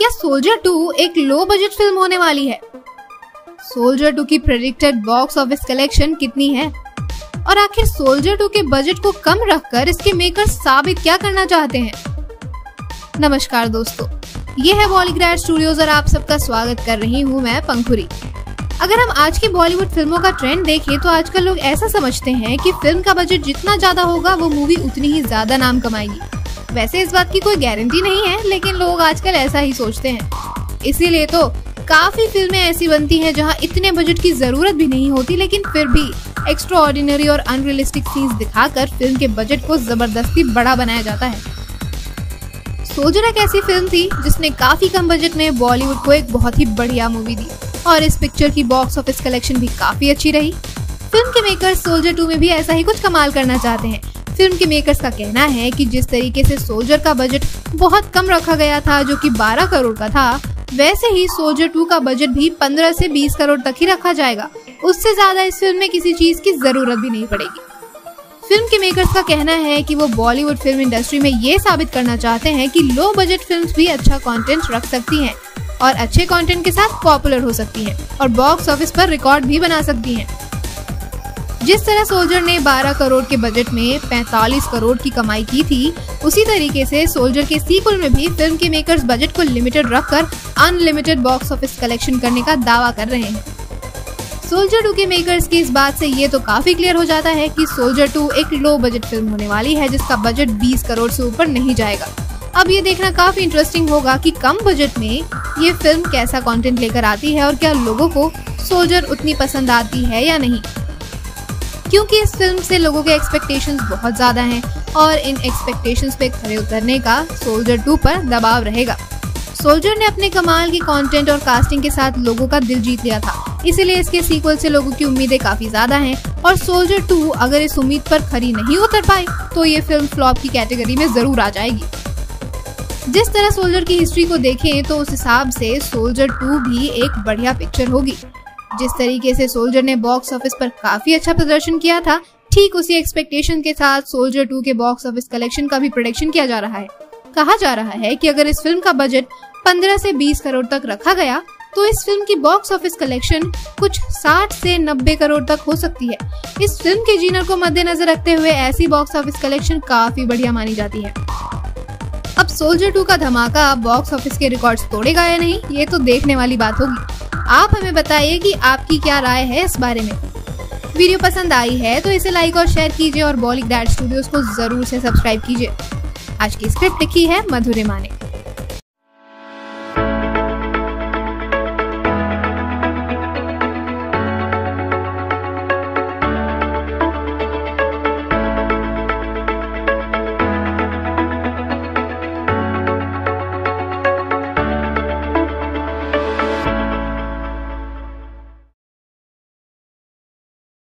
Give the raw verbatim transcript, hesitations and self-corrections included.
क्या soldier to एक low budget film होने वाली है? सोल्जर टू की प्रेडिक्टेड बॉक्स ऑफिस कलेक्शन कितनी है? और आखिर सोल्जर टू के बजट को कम रखकर इसके मेकर्स साबित क्या करना चाहते हैं? नमस्कार दोस्तों, ये है बॉलीग्रैड स्टूडियोज और आप सबका स्वागत कर रही हूँ मैं पंखुरी। अगर हम आज की बॉलीवुड फिल्मों का ट्रेंड देखें तो आजकल लोग ऐसा समझते हैं कि फिल्म का बजट जितना ज्यादा होगा वो मूवी उतनी ही ज्यादा नाम कमाएगी। वैसे इस बात की कोई गारंटी नहीं है, लेकिन लोग आजकल ऐसा ही सोचते हैं। इसीलिए तो काफी फिल्में ऐसी बनती हैं जहां इतने बजट की जरूरत भी नहीं होती, लेकिन फिर भी एक्स्ट्रा ऑर्डिनरी और अनरियलिस्टिक सीन्स दिखाकर फिल्म के बजट को जबरदस्ती बड़ा बनाया जाता है। सोल्जर एक ऐसी फिल्म थी जिसने काफी कम बजट में बॉलीवुड को एक बहुत ही बढ़िया मूवी दी और इस पिक्चर की बॉक्स ऑफिस कलेक्शन भी काफी अच्छी रही। फिल्म के मेकर्स सोल्जर टू में भी ऐसा ही कुछ कमाल करना चाहते हैं। फिल्म के मेकर्स का कहना है कि जिस तरीके से सोल्जर का बजट बहुत कम रखा गया था, जो कि बारह करोड़ का था, वैसे ही सोल्जर टू का बजट भी पंद्रह से बीस करोड़ तक ही रखा जाएगा। उससे ज्यादा इस फिल्म में किसी चीज की जरूरत भी नहीं पड़ेगी। फिल्म के मेकर्स का कहना है कि वो बॉलीवुड फिल्म इंडस्ट्री में ये साबित करना चाहते हैं कि लो बजट फिल्म्स भी अच्छा कंटेंट रख सकती हैं और अच्छे कंटेंट के साथ पॉपुलर हो सकती हैं और बॉक्स ऑफिस पर रिकॉर्ड भी बना सकती हैं। जिस तरह सोल्जर ने बारह करोड़ के बजट में पैंतालीस करोड़ की कमाई की थी, उसी तरीके से सोल्जर के सीक्वल में भी फिल्म के मेकर्स बजट को लिमिटेड रखकर अनलिमिटेड बॉक्स ऑफिस कलेक्शन करने का दावा कर रहे हैं। सोल्जर टू के मेकर्स की इस बात से ये तो काफी क्लियर हो जाता है कि सोल्जर टू एक लो बजट फिल्म होने वाली है जिसका बजट बीस करोड़ से ऊपर नहीं जाएगा। अब ये देखना काफी इंटरेस्टिंग होगा कि कम बजट में ये फिल्म कैसा कंटेंट लेकर आती है और क्या लोगों को सोल्जर उतनी पसंद आती है या नहीं, क्योंकि इस फिल्म से लोगों के एक्सपेक्टेशंस बहुत ज्यादा हैं और इन एक्सपेक्टेशंस पे खरे उतरने का सोल्जर टू पर दबाव रहेगा। सोल्जर ने अपने कमाल की कंटेंट और कास्टिंग के साथ लोगों का दिल जीत लिया था, इसीलिए इसके सीक्वल से लोगों की उम्मीदें काफी ज्यादा हैं और सोल्जर टू अगर इस उम्मीद पर खरी नहीं उतर पाए तो ये फिल्म फ्लॉप की कैटेगरी में जरूर आ जाएगी। जिस तरह सोल्जर की हिस्ट्री को देखें तो उस हिसाब से सोल्जर टू भी एक बढ़िया पिक्चर होगी। जिस तरीके से सोल्जर ने बॉक्स ऑफिस पर काफी अच्छा प्रदर्शन किया था, ठीक उसी एक्सपेक्टेशन के साथ सोल्जर टू के बॉक्स ऑफिस कलेक्शन का भी प्रेडिक्शन किया जा रहा है। कहा जा रहा है कि अगर इस फिल्म का बजट पंद्रह से बीस करोड़ तक रखा गया तो इस फिल्म की बॉक्स ऑफिस कलेक्शन कुछ साठ से नब्बे करोड़ तक हो सकती है। इस फिल्म के जीनर को मद्देनजर रखते हुए ऐसी बॉक्स ऑफिस कलेक्शन काफी बढ़िया मानी जाती है। अब सोल्जर टू का धमाका बॉक्स ऑफिस के रिकॉर्ड्स तोड़ेगा या नहीं, ये तो देखने वाली बात होगी। आप हमें बताइए कि आपकी क्या राय है इस बारे में। वीडियो पसंद आई है तो इसे लाइक और शेयर कीजिए और बॉलीग्रैड स्टूडियोज को जरूर से सब्सक्राइब कीजिए। आज की स्क्रिप्ट लिखी है मधुरिमा ने।